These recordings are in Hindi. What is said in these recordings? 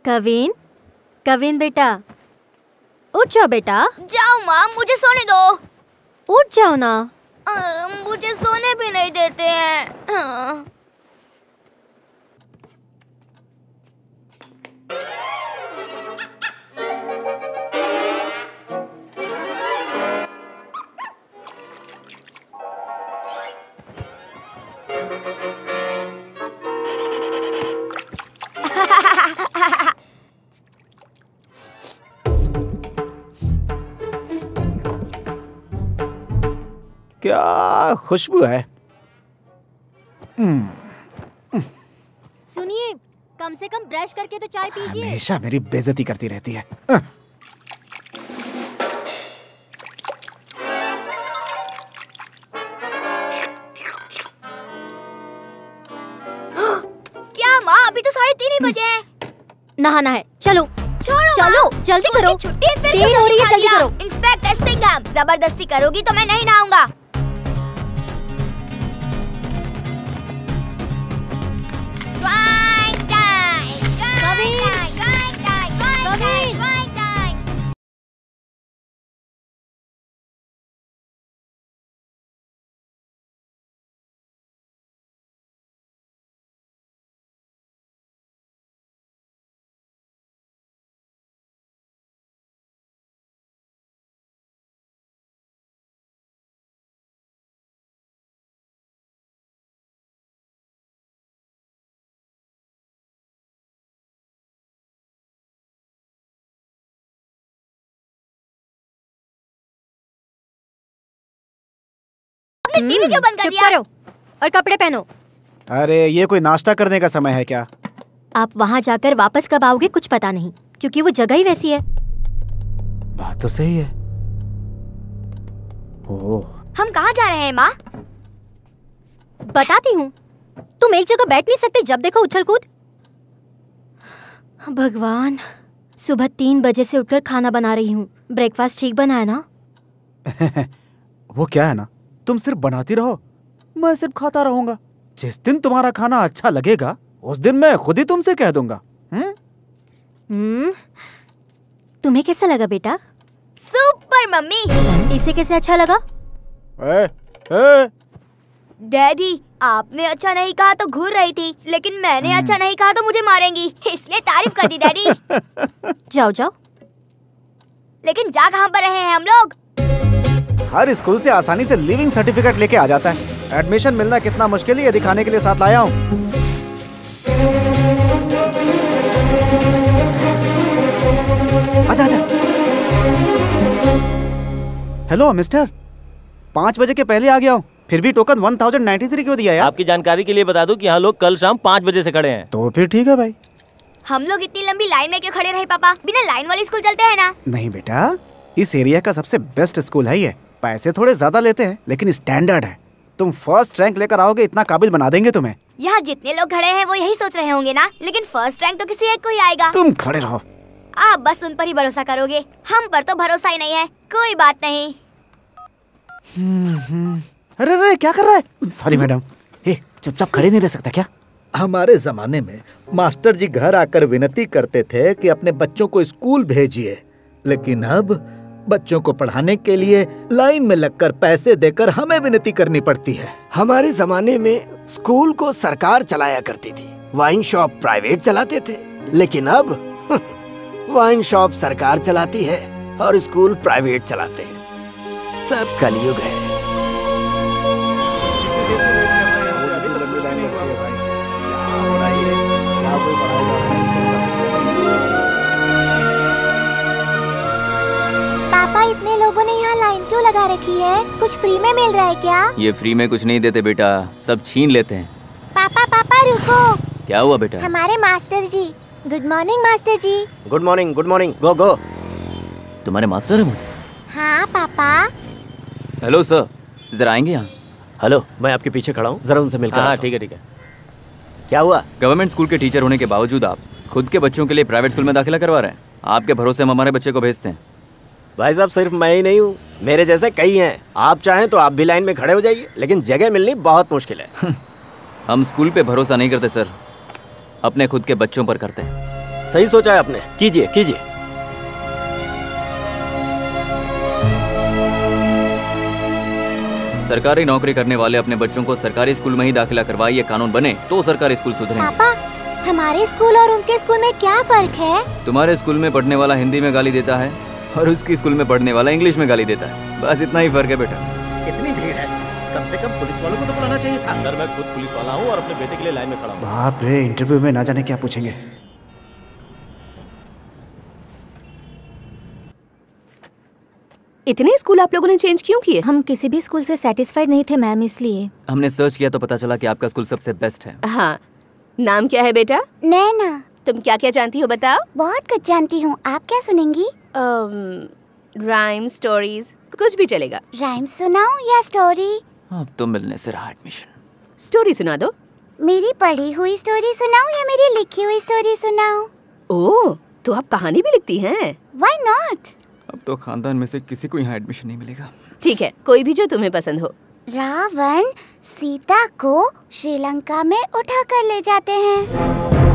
कविन, कविन बेटा, उठ जाओ बेटा। जाओ माँ, मुझे सोने दो। उठ जाओ ना। मुझे सोने भी नहीं देते हैं। क्या खुशबू है। सुनिए, कम से कम ब्रश करके तो चाय पीजिए। हमेशा मेरी बेइज्जती करती रहती है। क्या माँ, अभी तो 3:30 ही बजे हैं। नहाना है, चलो छोड़ो चलो, जल्दी करो। छुट्टी फिर देर हो रही है, जल्दी करो। इंस्पेक्टर सिंघम, जबरदस्ती करोगी तो मैं नहीं नहाऊंगा। टीवी क्यों बंद कर दिया? चुप करो और कपड़े पहनो। अरे ये कोई नाश्ता करने का समय है क्या? आप वहाँ जाकर वापस कब आओगे कुछ पता नहीं, क्योंकि वो जगह ही वैसी है। बात तो सही है। ओह, हम कहाँ जा रहे हैं माँ? बताती हूँ। तुम एक जगह बैठ नहीं सकते, जब देखो उछल कूद। भगवान, सुबह 3 बजे से उठकर खाना बना रही हूँ। ब्रेकफास्ट ठीक बना है ना? वो क्या है ना, तुम सिर्फ बनाती रहो, मैं सिर्फ खाता रहूंगा। जिस दिन तुम्हारा खाना अच्छा लगेगा उस दिन मैं खुद ही तुमसे कह दूंगा। तुम्हें कैसा लगा बेटा? Super mummy. इसे कैसे अच्छा लगा? डैडी, आपने अच्छा नहीं कहा तो घूर रही थी, लेकिन मैंने अच्छा नहीं कहा तो मुझे मारेंगी, इसलिए तारीफ कर दी डैडी। जाओ जाओ। लेकिन जा कहाँ पर रहे हैं हम लोग? हर स्कूल से आसानी से लिविंग सर्टिफिकेट लेके आ जाता है। एडमिशन मिलना कितना मुश्किल है ये दिखाने के लिए साथ लाया हूँ। आजा आजा। हेलो मिस्टर, 5 बजे के पहले आ गया हूँ, फिर भी टोकन 1093 क्यों दिया यार? आपकी जानकारी के लिए बता दूं कि यहाँ लोग कल शाम 5 बजे से खड़े हैं। तो फिर ठीक है भाई। हम लोग इतनी लंबी लाइन में क्यों खड़े रहे पापा? बिना लाइन वाली स्कूल चलते हैं ना? नहीं बेटा, इस एरिया का सबसे बेस्ट स्कूल है ये। पैसे थोड़े ज्यादा लेते हैं लेकिन स्टैंडर्ड है। तुम फर्स्ट रैंक लेकर आओगे, इतना काबिल बना देंगे तुम्हें। यहाँ जितने लोग खड़े हैं वो यही सोच रहे होंगे ना, लेकिन फर्स्ट रैंक तो किसी एक को ही आएगा। तुम खड़े रहो। आप बस उन पर ही भरोसा करोगे, हम पर तो भरोसा ही नहीं है। कोई बात नहीं। अरे अरे क्या कर रहा है? Sorry madam. चुपचाप खड़े नहीं रह सकता क्या? हमारे जमाने में मास्टर जी घर आकर विनती करते थे कि अपने बच्चों को स्कूल भेजिए, लेकिन अब बच्चों को पढ़ाने के लिए लाइन में लगकर पैसे देकर हमें विनती करनी पड़ती है। हमारे जमाने में स्कूल को सरकार चलाया करती थी, वाइन शॉप प्राइवेट चलाते थे, लेकिन अब वाइन शॉप सरकार चलाती है और स्कूल प्राइवेट चलाते हैं। सब कलयुग है। पापा, इतने लोगों ने यहाँ लाइन क्यों लगा रखी है? कुछ फ्री में मिल रहा है क्या? ये फ्री में कुछ नहीं देते बेटा, सब छीन लेते हैं। पापा पापा रुको। क्या हुआ बेटा? हमारे master ji. Good morning master ji. Good morning, go go. तुम्हारे मास्टर है वो? हाँ पापा। हेलो सर, जरा आएंगे यहाँ? हेलो, मैं आपके पीछे खड़ा हूँ, जरा उनसे मिलकर। हाँ ठीक है। क्या हुआ? गवर्नमेंट स्कूल के टीचर होने के बावजूद आप खुद के बच्चों के लिए प्राइवेट स्कूल में दाखिला करवा रहे हैं। आपके भरोसे हम हमारे बच्चे को भेजते हैं। भाई साहब, सिर्फ मैं ही नहीं हूँ, मेरे जैसे कई हैं। आप चाहें तो आप भी लाइन में खड़े हो जाइए, लेकिन जगह मिलनी बहुत मुश्किल है। हम स्कूल पे भरोसा नहीं करते सर, अपने खुद के बच्चों पर करते हैं। सही सोचा है आपने। कीजिए कीजिए। सरकारी नौकरी करने वाले अपने बच्चों को सरकारी स्कूल में ही दाखिला करवाए, ये कानून बने तो सरकारी स्कूल सुधरेंगे। पापा, हमारे स्कूल और उनके स्कूल में क्या फर्क है? तुम्हारे स्कूल में पढ़ने वाला हिंदी में गाली देता है और उसकी स्कूल में पढ़ने वाला इंग्लिश में गाली देता है, बस इतना ही फर्क है बेटा। इतनी भीड़ है, कम से कम पुलिस वालों को तो बुलाना चाहिए था। सर मैं खुद पुलिस वाला हूँ और अपने बेटे के लिए लाइन में खड़ा हूँ। बाप रे, इंटरव्यू में ना जाने क्या पूछेंगे। इतने स्कूल आप लोगों ने चेंज क्यों किए? हम किसी भी स्कूल से सेटिस्फाइड नहीं थे मैम, इसलिए। हमने सर्च किया तो पता चला कि आपका स्कूल सबसे बेस्ट है। हाँ, नाम क्या है बेटा? नैना। तुम क्या क्या जानती हो बताओ? बहुत कुछ जानती हूँ, आप क्या सुनेंगी? राइम, स्टोरीज, कुछ भी चलेगा। राइम सुनाऊं या स्टोरी? अब तो मिलने से रहा एडमिशन। स्टोरी सुना दो। मेरी पढ़ी हुई स्टोरी सुनाऊं या मेरी लिखी हुई स्टोरी सुनाऊं? ओह, तो आप कहानी भी लिखती हैं? Why not? अब तो खानदान में से किसी को यहाँ एडमिशन नहीं मिलेगा। ठीक है, कोई भी जो तुम्हें पसंद हो। रावण सीता को श्रीलंका में उठा कर ले जाते हैं।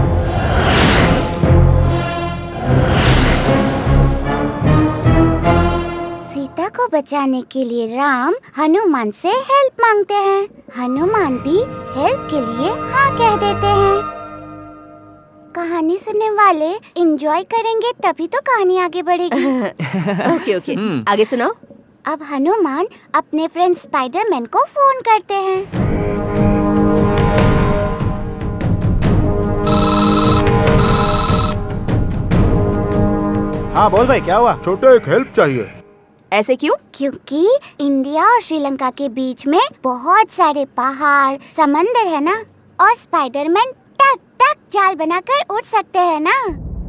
सीता को बचाने के लिए राम हनुमान से हेल्प मांगते हैं। हनुमान भी हेल्प के लिए हाँ कह देते हैं। कहानी सुनने वाले एंजॉय करेंगे तभी तो कहानी आगे बढ़ेगी। ओके ओके, आगे सुनाओ। अब हनुमान अपने फ्रेंड स्पाइडरमैन को फोन करते हैं। हाँ बोल भाई, क्या हुआ? छोटे, एक हेल्प चाहिए। ऐसे क्यों? क्योंकि इंडिया और श्रीलंका के बीच में बहुत सारे पहाड़, समंदर है ना, और स्पाइडरमैन टक टक जाल बनाकर उड़ सकते हैं ना।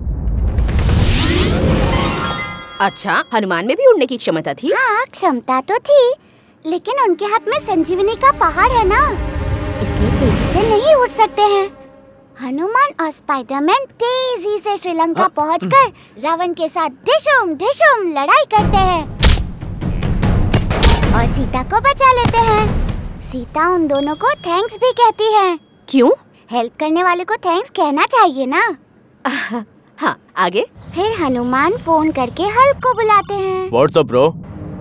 अच्छा, हनुमान में भी उड़ने की क्षमता थी? हाँ, क्षमता तो थी, लेकिन उनके हाथ में संजीवनी का पहाड़ है ना, इसलिए तेजी से नहीं उड़ सकते हैं। हनुमान और स्पाइडरमैन तेजी से श्रीलंका पहुंचकर रावण के साथ ढिशुम ढिशुम लड़ाई करते हैं और सीता को बचा लेते हैं। सीता उन दोनों को थैंक्स भी कहती है। क्यों? हेल्प करने वाले को थैंक्स कहना चाहिए ना। हाँ, आगे? फिर हनुमान फोन करके हल्क को बुलाते हैं। What's up bro?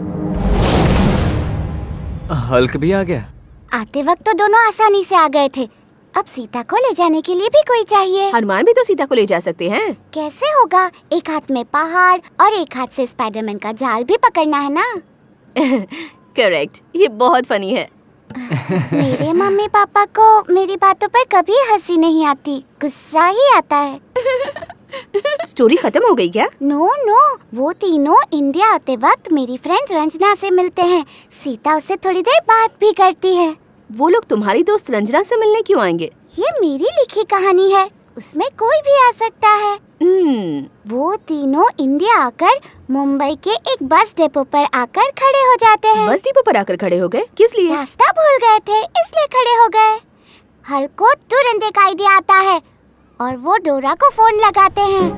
हल्क भी आ गया? आते वक्त तो दोनों आसानी से आ गए थे, अब सीता को ले जाने के लिए भी कोई चाहिए। हनुमान भी तो सीता को ले जा सकते हैं। कैसे होगा? एक हाथ में पहाड़ और एक हाथ से स्पाइडरमैन का जाल भी पकड़ना है ना। करेक्ट, ये बहुत फनी है। मेरे मम्मी पापा को मेरी बातों पर कभी हंसी नहीं आती, गुस्सा ही आता है। स्टोरी खत्म हो गई क्या? नो नो, वो तीनों इंडिया आते वक्त मेरी फ्रेंड रंजना से मिलते हैं। सीता उससे थोड़ी देर बात भी करती है। वो लोग तुम्हारी दोस्त रंजना से मिलने क्यों आएंगे? ये मेरी लिखी कहानी है, उसमें कोई भी आ सकता है। वो तीनों इंडिया आकर मुंबई के एक बस डिपो पर आकर खड़े हो जाते हैं। बस डिपो पर आकर खड़े हो गए? किस लिए? रास्ता भूल गए थे इसलिए खड़े हो गए। हल्क को तुरंत एक आइडिया आता है और वो डोरा को फोन लगाते हैं।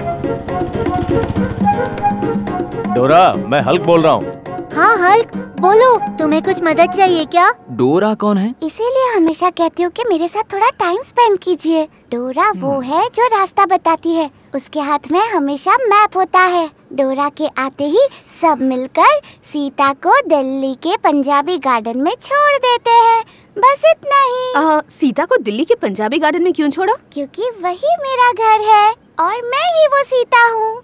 डोरा, मैं हल्क बोल रहा हूँ। हाँ हल्क, बोलो, तुम्हें कुछ मदद चाहिए क्या? डोरा कौन है? इसीलिए हमेशा कहती हूँ कि मेरे साथ थोड़ा टाइम स्पेंड कीजिए। डोरा वो है जो रास्ता बताती है, उसके हाथ में हमेशा मैप होता है। डोरा के आते ही सब मिलकर सीता को दिल्ली के पंजाबी गार्डन में छोड़ देते हैं। बस इतना ही। सीता को दिल्ली के पंजाबी गार्डन में क्यों छोड़ा? क्योंकि वही मेरा घर है और मैं ही वो सीता हूँ।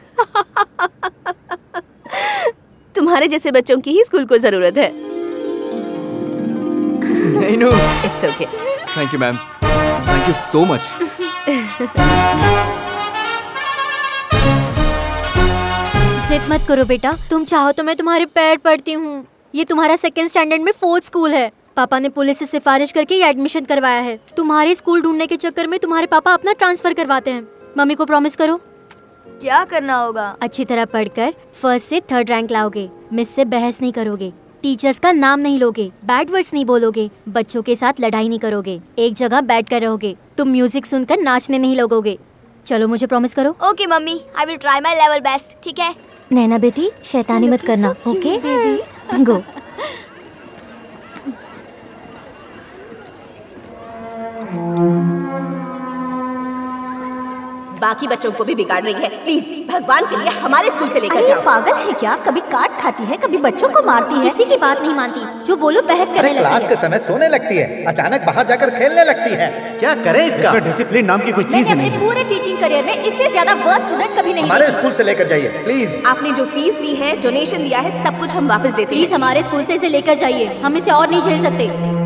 तुम्हारे जैसे बच्चों की ही स्कूल को जरूरत है। नहीं no, it's okay. Thank you ma'am, thank you so much. जिद मत करो बेटा, तुम चाहो तो मैं तुम्हारे पैर पड़ती हूँ। ये तुम्हारा सेकंड स्टैंडर्ड में 4th स्कूल है। पापा ने पुलिस से सिफारिश करके ये एडमिशन करवाया है। तुम्हारे स्कूल ढूंढने के चक्कर में तुम्हारे पापा अपना ट्रांसफर करवाते हैं। मम्मी को प्रॉमिस करो। क्या करना होगा? अच्छी तरह पढ़कर 1st से 3rd रैंक लाओगे। मिस से बहस नहीं करोगे, टीचर्स का नाम नहीं लोगे, बैड वर्ड्स नहीं बोलोगे, बच्चों के साथ लड़ाई नहीं करोगे, एक जगह बैठ कर रहोगे, तुम म्यूजिक सुनकर नाचने नहीं लगोगे। चलो मुझे प्रॉमिस करो। Okay mummy, I will try my level best. ठीक है? नैना बेटी, शैतानी मत करना, ओके? गो। बाकी बच्चों को भी बिगाड़ रही है। प्लीज भगवान के लिए हमारे स्कूल से लेकर जाओ। पागल है क्या? कभी काट खाती है, कभी बच्चों को मारती है। किसी की बात नहीं मानती, जो बोलो बहस करने लगती क्लास है। के समय सोने लगती है, अचानक बाहर जाकर खेलने लगती है। क्या करें इसका? डिसिप्लिन नाम की कोई चीज मैंने नहीं अपने है। पूरे टीचिंग करियर में इससे ज्यादा वर्स्ट स्टूडेंट कभी नहीं हमारे देखी। स्कूल से लेकर जाइए प्लीज। आपने जो फीस दी है, डोनेशन दिया है, सब कुछ हम वापस देते हैं। प्लीज हमारे स्कूल से इसे लेकर जाइए, हम इसे और नहीं झेल सकते।